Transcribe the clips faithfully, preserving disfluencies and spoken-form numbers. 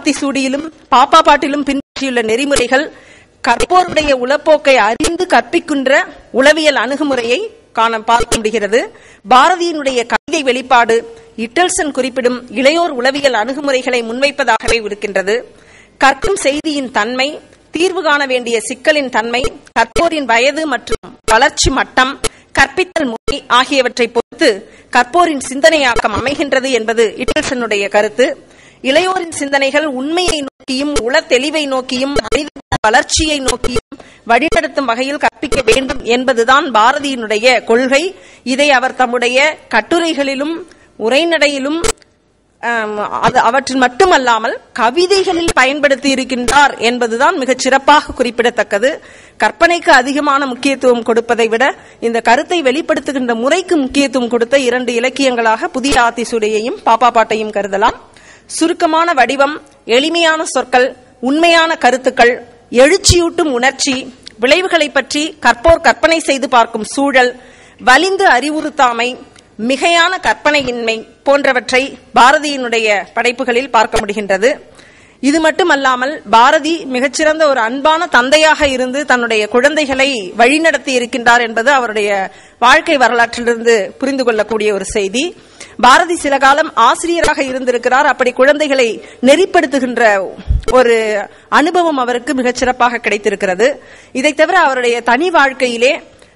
ஆத்திசூடியிலும் பாப்பா பாட்டிலும் பின்பற்றியுள்ள நெறிமுறைகள் கற்போருடைய உளப்போக்கை அறிந்து கற்பிக்கின்ற உளவியல் அணுகுமுறையை காண பார்க்க முடிகிறது. பாரதியினுடைய கவிதை வெளிப்பாடு இட்டல்சன் குறிப்பிடும் இளையோர் உளவியல் அணுகுமுறைகளை முன்வைப்பதாகவே இருக்கின்றது. கற்கும் செய்தியின் தன்மை, தீர்வு காண வேண்டிய சிக்கலின் தன்மை, கற்போரின் வயது மற்றும் வளர்ச்சி மட்டம், கற்பித்தல் முறை ஆகியவற்றை பொறுத்து கற்போரின் சிந்தனையாக்கம் அமைகின்றது என்பது இட்டல்சனுடைய கருத்து. இளையோரின் சிந்தனைகள் உண்மையை நோக்கியும் உள தெளிவை நோக்கியும் மனித வளர்ச்சியை நோக்கியும் வழிநடத்தும் வகையில் கற்பிக்க வேண்டும் என்பதுதான் பாரதியினுடைய கொள்கை. இதை அவர் தம்முடைய கட்டுரைகளிலும் உரைநடையிலும் அவற்றில் மட்டுமல்லாமல் கவிதைகளில் பயன்படுத்தி இருக்கின்றார் என்பதுதான் மிகச் சிறப்பாக குறிப்பிடத்தக்கது. கற்பனைக்கு அதிகமான முக்கியத்துவம் கொடுப்பதை விட இந்த கருத்தை வெளிப்படுத்துகின்ற முறைக்கு முக்கியத்துவம் கொடுத்த இரண்டு இலக்கியங்களாக புதிய ஆத்திசூடியையும் பாப்பா பாட்டையும் கருதலாம். சுருக்கமான வடிவம், எளிமையான சொற்கள், உண்மையான கருத்துக்கள், எழுச்சியூட்டும் உணர்ச்சி, விளைவுகளை பற்றி கற்போர் கற்பனை செய்து பார்க்கும் சூழல், வலிந்து அறிவுறுத்தாமை, மிகையான கற்பனையின்மை போன்றவற்றை பாரதியினுடைய படைப்புகளில் பார்க்க முடிகின்றது. இது மட்டுமல்லாமல் பாரதி மிகச்சிறந்த ஒரு அன்பான தந்தையாக இருந்து தன்னுடைய குழந்தைகளை வழிநடத்தி இருக்கின்றார் என்பது அவருடைய வாழ்க்கை வரலாற்றிலிருந்து புரிந்து கொள்ளக்கூடிய ஒரு செய்தி. பாரதி சில காலம் ஆசிரியராக இருந்திருக்கிறார். அப்படி குழந்தைகளை நெறிப்படுத்துகின்ற ஒரு அனுபவம் அவருக்கு மிகச்சிறப்பாக கிடைத்திருக்கிறது. இதை தவிர அவருடைய தனி வாழ்க்கையிலே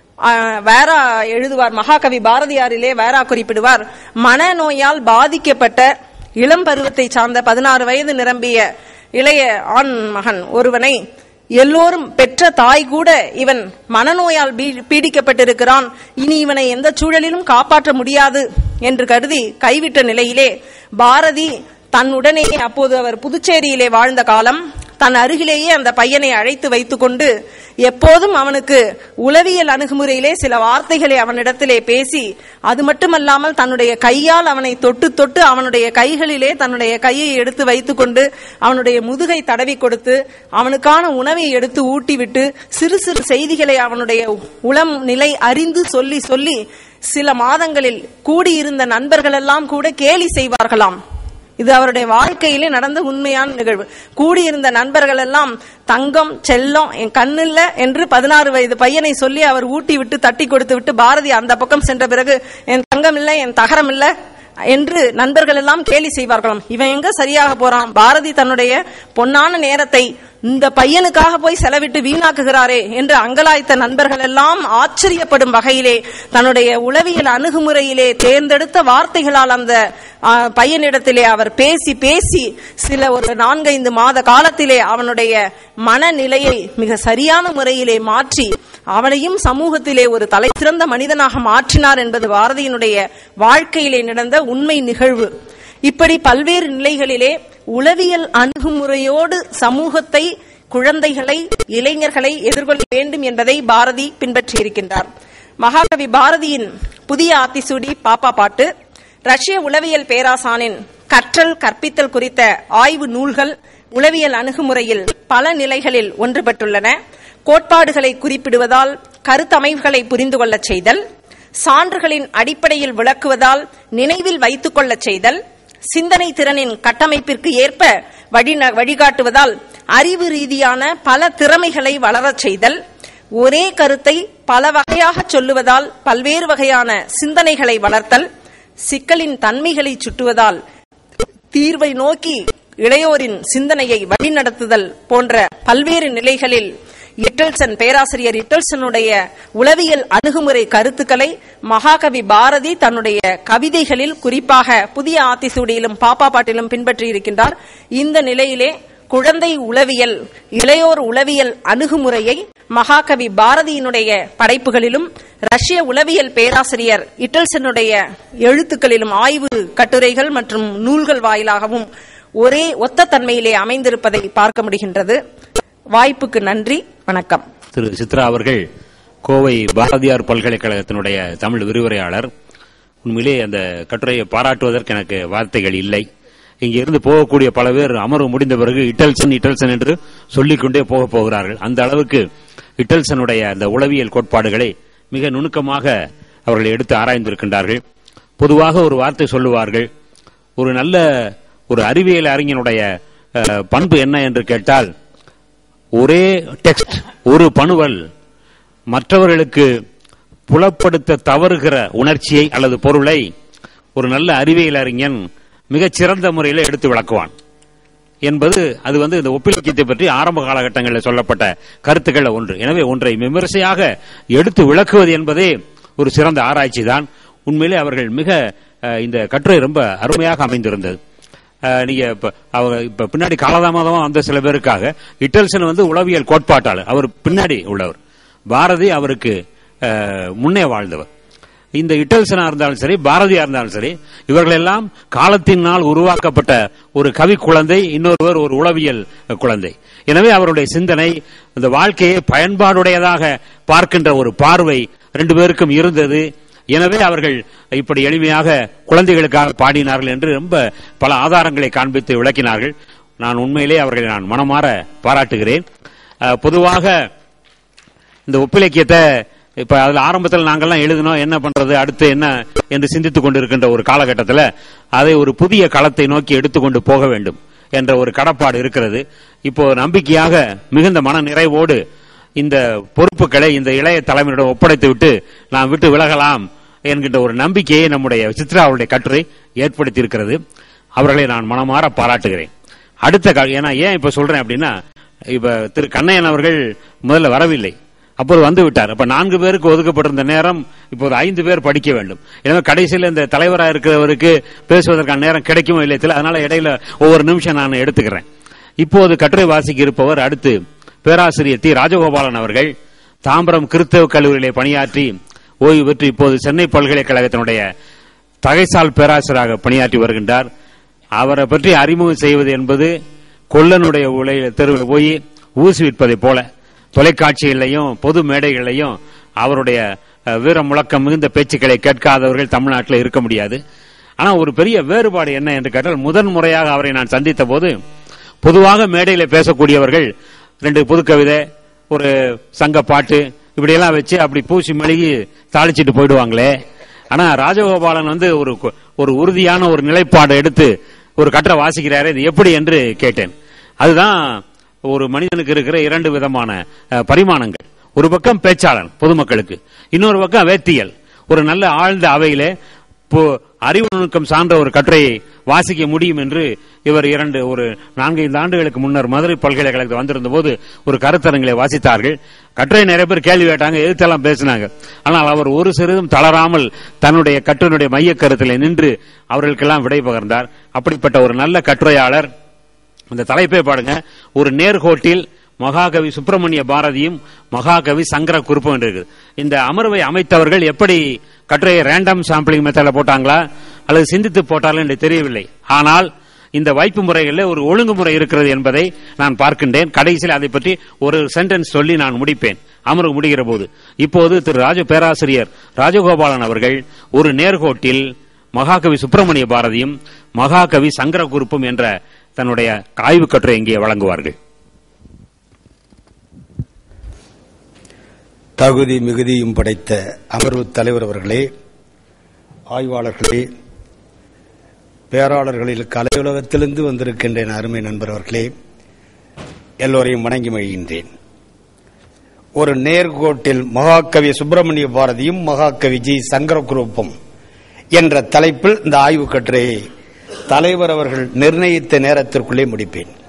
வேறா எழுதுவார். மகாகவி பாரதியாரிலே வேறா குறிப்பிடுவார், மனநோயால் பாதிக்கப்பட்ட இளம் பருவத்தை சார்ந்த பதினாறு வயது நிரம்பிய இளைய ஆண் மகன் ஒருவனை எல்லோரும் பெற்ற தாய் கூட இவன் மனநோயால் பீடிக்கப்பட்டிருக்கிறான், இனி இவனை எந்த சூழலிலும் காப்பாற்ற முடியாது என்று கருதி கைவிட்ட நிலையிலே பாரதி தன்னுடனே, அப்போது அவர் புதுச்சேரியிலே வாழ்ந்த காலம், தன் அருகிலேயே அந்த பையனை அழைத்து வைத்துக் கொண்டு எப்போதும் அவனுக்கு உளவியல் அணுகுமுறையிலே சில வார்த்தைகளை அவனிடத்திலே பேசி, அது மட்டுமல்லாமல் தன்னுடைய கையால் அவனை தொட்டு தொட்டு அவனுடைய கைகளிலே தன்னுடைய கையை எடுத்து வைத்துக் கொண்டு அவனுடைய முதுகை தடவி கொடுத்து அவனுக்கான உணவை எடுத்து ஊட்டிவிட்டு சிறு சிறு செய்திகளை அவனுடைய உளம் நிலை அறிந்து சொல்லி சொல்லி சில மாதங்களில் கூடியிருந்த நண்பர்கள் எல்லாம் கூட கேலி செய்வார்களாம். இது அவருடைய வாழ்க்கையிலே நடந்த உண்மையான நிகழ்வு. கூடியிருந்த நண்பர்கள் எல்லாம் தங்கம் செல்லம் என் கண்ணில்ல என்று பதினாறு வயது பையனை சொல்லி அவர் ஊட்டி விட்டு தட்டி கொடுத்து விட்டு பாரதி அந்த பக்கம் சென்ற பிறகு என் தங்கம் இல்லை, என் தகரம் இல்லை என்று நண்பர்கள் எல்லாம் கேலி செய்வார்களாம். இவன் எங்க சரியாக போறான், பாரதி தன்னுடைய பொன்னான நேரத்தை இந்த பையனுக்காக போய் செலவிட்டு வீணாக்குகிறாரே என்று அங்கலாய்த்த நண்பர்கள் எல்லாம் ஆச்சரியப்படும் வகையிலே தன்னுடைய உளவியல் அணுகுமுறையிலே தேர்ந்தெடுத்த வார்த்தைகளால் அந்த பையனிடத்திலே அவர் பேசி பேசி சில ஒரு நான்கைந்து மாத காலத்திலே அவனுடைய மனநிலையை மிக சரியான முறையிலே மாற்றி அவனையும் சமூகத்திலே ஒரு தலை சிறந்த மனிதனாக மாற்றினார் என்பது பாரதியினுடைய வாழ்க்கையிலே நடந்த உண்மை நிகழ்வு. இப்படி பல்வேறு நிலைகளிலே உளவியல் அணுகுமுறையோடு சமூகத்தை, குழந்தைகளை, இளைஞர்களை எதிர்கொள்ள வேண்டும் என்பதை பாரதி பின்பற்றியிருக்கின்றார். மகாகவி பாரதியின் புதிய ஆத்திசூடி பாப்பா பாட்டு, ரஷ்ய உளவியல் பேராசானின் கற்றல் கற்பித்தல் குறித்த ஆய்வு நூல்கள் உளவியல் அணுகுமுறையில் பல நிலைகளில் ஒன்றுபட்டுள்ளன. கோட்பாடுகளை குறிப்பிடுவதால் கருத்தமைவுகளை புரிந்து கொள்ள செய்தல், சான்றுகளின் அடிப்படையில் விளக்குவதால் நினைவில் வைத்துக் கொள்ள செய்தல், சிந்தனை திறனின் கட்டமைப்பிற்கு ஏற்ப வழிகாட்டுவதால் அறிவு ரீதியான பல திறமைகளை வளரச் செய்தல், ஒரே கருத்தை பல வகையாக சொல்லுவதால் பல்வேறு வகையான சிந்தனைகளை வளர்த்தல், சிக்கலின் தன்மைகளை சுட்டுவதால் தீர்வை நோக்கி இளையோரின் சிந்தனையை வழிநடத்துதல் போன்ற பல்வேறு நிலைகளில் இட்டல்சன், பேராசிரியர் இட்டல்சனுடைய உளவியல் அணுகுமுறை கருத்துக்களை மகாகவி பாரதி தன்னுடைய கவிதைகளில் குறிப்பாக புதிய ஆத்திசூடியிலும் பாப்பா பாட்டிலும் பின்பற்றி இருக்கின்றார். இந்த நிலையிலே குழந்தை உளவியல், இளையோர் உளவியல் அணுகுமுறையை மகாகவி பாரதியினுடைய படைப்புகளிலும் ரஷ்ய உளவியல் பேராசிரியர் இட்டல்சனுடைய எழுத்துக்களிலும் ஆய்வு கட்டுரைகள் மற்றும் நூல்கள் வாயிலாகவும் ஒரே ஒத்த தன்மையிலே அமைந்திருப்பதை பார்க்க முடிகின்றது. வாய்ப்புக்கு நன்றி, வணக்கம். திரு சித்ரா அவர்கள் கோவை பாரதியார் பல்கலைக்கழகத்தினுடைய தமிழ் விரிவுரையாளர். உண்மையிலே அந்த கட்டுரையை பாராட்டுவதற்கு எனக்கு வார்த்தைகள் இல்லை. இங்கிருந்து போகக்கூடிய பல பேர் அமர்வு முடிந்த பிறகு இட்டல்சன் இட்டல்சன் என்று சொல்லிக்கொண்டே போக போகிறார்கள். அந்த அளவுக்கு இட்டல்சனுடைய அந்த உளவியல் கோட்பாடுகளை மிக நுணுக்கமாக அவர்கள் எடுத்து ஆராய்ந்திருக்கின்றார்கள். பொதுவாக ஒரு வார்த்தை சொல்லுவார்கள், ஒரு நல்ல ஒரு அறிவியல் அறிஞனுடைய பண்பு என்ன என்று கேட்டால், ஒரே டெக்ஸ்ட், ஒரு பணுவல் மற்றவர்களுக்கு புலப்படுத்த தவறுகிற உணர்ச்சியை அல்லது பொருளை ஒரு நல்ல அறிவியல் அறிஞன் மிகச்சிறந்த முறையில் எடுத்து விளக்குவான் என்பது அது வந்து இந்த ஒப்பிலக்கியத்தை பற்றி ஆரம்ப காலகட்டங்களில் சொல்லப்பட்ட கருத்துக்கள் ஒன்று. எனவே ஒன்றை விமர்சையாக எடுத்து விளக்குவது என்பதே ஒரு சிறந்த ஆராய்ச்சி தான். உண்மையிலே அவர்கள் மிக இந்த கட்டுரை ரொம்ப அருமையாக அமைந்திருந்தது. நீங்க இப்ப பின்னாடி காலதாமதமா வந்த சில பேருக்காக இட்டல்சன் வந்து உளவியல் கோட்பாட்டாளர், அவர் பின்னாடி உள்ளவர். பாரதி அவருக்கு முன்னே வாழ்ந்தவர். இந்த இட்டல்சனா இருந்தாலும் சரி, பாரதியா இருந்தாலும் சரி, இவர்கள் எல்லாம் காலத்தினால் உருவாக்கப்பட்ட ஒரு கவி குழந்தை, இன்னொருவர் ஒரு உளவியல் குழந்தை. எனவே அவருடைய சிந்தனை, இந்த வாழ்க்கையை பயன்பாடுடையதாக பார்க்கின்ற ஒரு பார்வை ரெண்டு பேருக்கும் இருந்தது. எனவே அவர்கள் இப்படி எளிமையாக குழந்தைகளுக்காக பாடினார்கள் என்று ரொம்ப பல ஆதாரங்களை காண்பித்து விளக்கினார்கள். நான் உண்மையிலே அவர்களை நான் மனமாற பாராட்டுகிறேன். பொதுவாக இந்த ஒப்பிலக்கியத்தை இப்ப அதுல ஆரம்பத்தில் நாங்கள்லாம் எழுதினோம், என்ன பண்றது அடுத்து என்ன என்று சிந்தித்துக் கொண்டிருக்கின்ற ஒரு காலகட்டத்தில் அதை ஒரு புதிய களத்தை நோக்கி எடுத்துக்கொண்டு போக வேண்டும் என்ற ஒரு கடப்பாடு இருக்கிறது. இப்போ நம்பிக்கையாக மிகுந்த மன நிறைவோடு இந்த பொறுப்புகளை இந்த இளைய தலைமையிடம் ஒப்படைத்து விட்டு நாம் விட்டு விலகலாம் என்கின்ற ஒரு நம்பிக்கையை நம்முடைய சித்ரா அவருடைய கட்டுரை ஏற்படுத்தி இருக்கிறது. அவர்களை நான் மனமாற பாராட்டுகிறேன். அடுத்த ஏன்னா ஏன் இப்ப சொல்றேன் அப்படின்னா, இப்ப திரு கண்ணையன் அவர்கள் முதல்ல வரவில்லை, அப்போது வந்து விட்டார். அப்ப நான்கு பேருக்கு ஒதுக்கப்பட்டிருந்த நேரம் இப்போது ஐந்து பேர் படிக்க வேண்டும். எனவே கடைசியில் இந்த தலைவராக இருக்கிறவருக்கு பேசுவதற்கான நேரம் கிடைக்குமோ இல்லை, அதனால இடையில ஒவ்வொரு நிமிஷம் நான் எடுத்துக்கிறேன். இப்போது கட்டுரை வாசிக்க இருப்பவர் அடுத்து பேராசிரியர் தி ராஜகோபாலன் அவர்கள். தாம்பரம் கிறிஸ்தவ கல்லூரியிலே பணியாற்றி ஓய்வு பெற்று இப்போது சென்னை பல்கலைக்கழகத்தினுடைய தகைசால் பேராசிரியராக பணியாற்றி வருகின்றார். அவரை பற்றி அறிமுகம் செய்வது என்பது கொல்லனுடைய தெருவில் போய் ஊசி விற்பதை போல. தொலைக்காட்சிகளையும் பொது மேடைகளையும் அவருடைய வீர முழக்கம் மிகுந்த பேச்சுக்களை கேட்காதவர்கள் தமிழ்நாட்டில் இருக்க முடியாது. ஆனா ஒரு பெரிய வேறுபாடு என்ன என்று கேட்டால், முதன் முறையாக அவரை நான் சந்தித்த போது பொதுவாக மேடையில் பேசக்கூடியவர்கள் ரெண்டு புது கவிதை, ஒரு சங்க பாட்டு இப்படியெல்லாம் வச்சு அப்படி பூசி மெழுகி தாளிச்சிட்டு போயிடுவாங்களே. ஆனா ராஜகோபாலன் வந்து ஒரு ஒரு உறுதியான ஒரு நிலைப்பாடு எடுத்து ஒரு கட்டுரை வாசிக்கிறாரு. இது எப்படி என்று கேட்டேன். அதுதான் ஒரு மனிதனுக்கு இருக்கிற இரண்டு விதமான பரிமாணங்கள். ஒரு பக்கம் பேச்சாளன் பொதுமக்களுக்கு, இன்னொரு பக்கம் வேத்தியல். ஒரு நல்ல ஆழ்ந்த அவையிலே அறிவு நுணுக்கம் சார்ந்த ஒரு கட்டுரையை வாசிக்க முடியும் என்று இவர் இரண்டு ஒரு நான்கைந்து ஆண்டுகளுக்கு முன்னர் மதுரை பல்கலைக்கழகத்தில் வந்திருந்த போது ஒரு கருத்தரங்களை வாசித்தார்கள். கட்டுரை நிறைய பேர் கேள்வி கேட்டாங்க, எதிர்த்தெல்லாம் பேசினாங்க. ஆனால் அவர் ஒரு சிறிதும் தளராமல் தன்னுடைய கட்டுரையுடைய மைய கருத்தில் நின்று அவர்களுக்கெல்லாம் விடை பகர்ந்தார். அப்படிப்பட்ட ஒரு நல்ல கட்டுரையாளர். அந்த தலைப்பை பாடுங்க, ஒரு நேர்கோட்டில் மகாகவி சுப்பிரமணிய பாரதியும் மகாகவி சங்கர குருப்பும் என்று இருக்குது. இந்த அமர்வை அமைத்தவர்கள் எப்படி கட்டுரையை ரேண்டம் சாம்பிளிங் மெத்தட்ல போட்டாங்களா அல்லது சிந்தித்து போட்டார்கள் என்று தெரியவில்லை. ஆனால் இந்த வாய்ப்பு முறைகளில் ஒரு ஒழுங்குமுறை இருக்கிறது என்பதை நான் பார்க்கின்றேன். கடைசியில் அதை பற்றி ஒரு சென்டென்ஸ் சொல்லி நான் முடிப்பேன் அமர்வு முடிகிற போது. இப்போது திரு ராஜ பேராசிரியர் ராஜகோபாலன் அவர்கள் ஒரு நேர்கோட்டில் மகாகவி சுப்பிரமணிய பாரதியும் மகாகவி சங்கர குருப்பும் என்ற தன்னுடைய ஆய்வு கட்டுரை இங்கே வழங்குவார்கள். தகுதி மிகுதியும் படைத்த அமர்வு தலைவர் அவர்களே, ஆய்வாளர்களே, பேராளர்களில் கலையுலகத்திலிருந்து வந்திருக்கின்ற அருமை நண்பர் அவர்களே, எல்லோரையும் வணங்கி மகிழ்கின்றேன். ஒரு நேர்கோட்டில் மகாகவி சுப்பிரமணிய பாரதியும் மகாகவி ஜி சங்கர குருப்பும் என்ற தலைப்பில் இந்த ஆய்வு கட்டுரையை தலைவர் அவர்கள் நிர்ணயித்த நேரத்திற்குள்ளே முடிப்பேன்.